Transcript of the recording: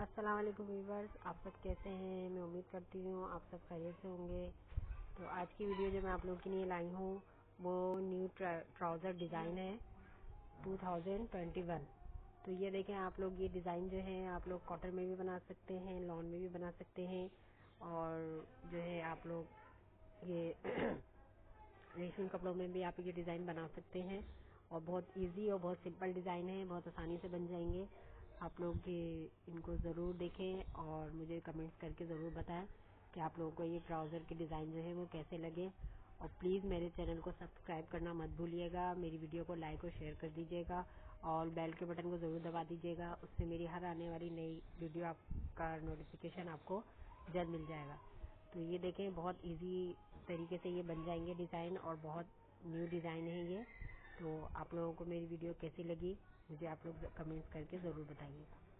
अस्सलाम वालेकुम व्यूअर्स, आप सब कैसे हैं। मैं उम्मीद करती हूँ आप सब खैरियत से होंगे। तो आज की वीडियो जो मैं आप लोगों के लिए लाई हूँ वो न्यू ट्राउज़र डिज़ाइन है 2021। तो ये देखें आप लोग, ये डिज़ाइन जो है आप लोग कॉटन में भी बना सकते हैं, लॉन में भी बना सकते हैं, और जो है आप लोग ये रेशमी कपड़ों में भी आप ये डिज़ाइन बना सकते हैं। और बहुत इजी और बहुत सिंपल डिज़ाइन है, बहुत आसानी से बन जाएंगे। आप लोग ये इनको ज़रूर देखें और मुझे कमेंट्स करके ज़रूर बताएं कि आप लोगों को ये ट्राउज़र के डिज़ाइन जो है वो कैसे लगे। और प्लीज़ मेरे चैनल को सब्सक्राइब करना मत भूलिएगा, मेरी वीडियो को लाइक और शेयर कर दीजिएगा और बेल के बटन को ज़रूर दबा दीजिएगा। उससे मेरी हर आने वाली नई वीडियो आपका नोटिफिकेशन आपको जल्द मिल जाएगा। तो ये देखें बहुत इजी तरीके से ये बन जाएंगे डिज़ाइन, और बहुत न्यू डिज़ाइन है ये। तो आप लोगों को मेरी वीडियो कैसी लगी मुझे आप लोग कमेंट्स करके ज़रूर बताइएगा।